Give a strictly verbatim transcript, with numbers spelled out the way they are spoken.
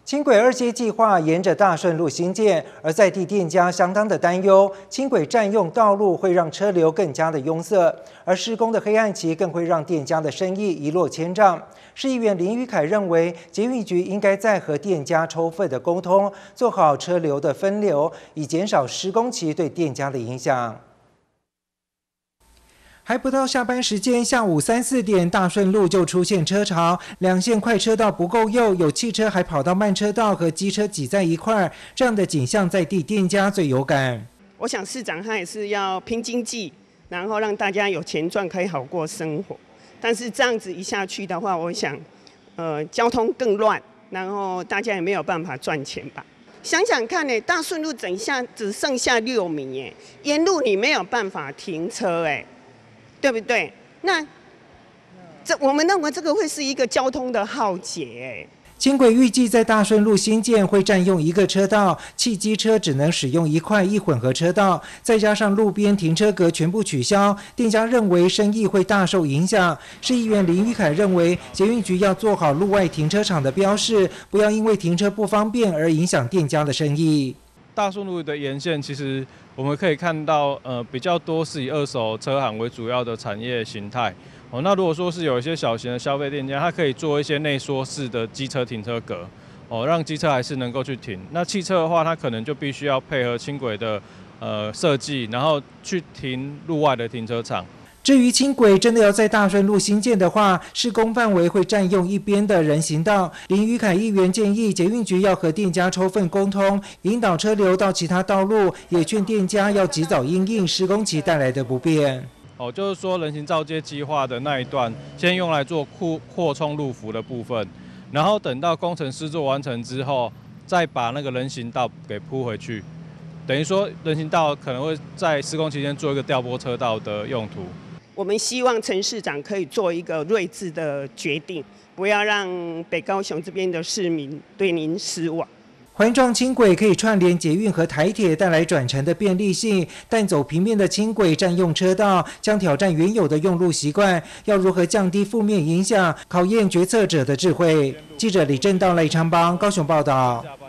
轻轨二阶计划沿着大顺路兴建，而在地店家相当的担忧，轻轨占用道路会让车流更加的拥塞，而施工的黑暗期更会让店家的生意一落千丈。市议员林宇凯认为，捷运局应该在和店家充分的沟通，做好车流的分流，以减少施工期对店家的影响。 还不到下班时间，下午三四点，大顺路就出现车潮，两线快车道不够用，有汽车还跑到慢车道和机车挤在一块，这样的景象在地店家最有感。 我想市长他也是要拼经济，然后让大家有钱赚，可以好过生活。但是这样子一下去的话，我想，呃，交通更乱，然后大家也没有办法赚钱吧。 想想看呢，大顺路整下只剩下六米哎，沿路你没有办法停车哎。 对不对？那这我们认为这个会是一个交通的浩劫。 轻轨预计在大顺路新建会占用一个车道，汽机车只能使用一块一混合车道，再加上路边停车格全部取消，店家认为生意会大受影响。市议员林宇凯认为，捷运局要做好路外停车场的标示，不要因为停车不方便而影响店家的生意。 大顺路的沿线，其实我们可以看到，呃，比较多是以二手车行为主要的产业形态。哦，那如果说是有一些小型的消费店家，它可以做一些内缩式的机车停车格，哦，让机车还是能够去停。那汽车的话，它可能就必须要配合轻轨的呃设计，然后去停路外的停车场。 至于轻轨真的要在大顺路新建的话，施工范围会占用一边的人行道。林宇凯议员建议捷运局要和店家充分沟通，引导车流到其他道路，也劝店家要及早因应施工期带来的不便。 哦，就是说人行道街计划的那一段，先用来做扩扩充路幅的部分，然后等到工程施作完成之后，再把那个人行道给铺回去。等于说人行道可能会在施工期间做一个调拨车道的用途。 我们希望陈市长可以做一个睿智的决定，不要让北高雄这边的市民对您失望。 环状轻轨可以串联捷运和台铁，带来转乘的便利性，但走平面的轻轨占用车道，将挑战原有的用路习惯。要如何降低负面影响，考验决策者的智慧。记者李正道、赖昌邦高雄报道。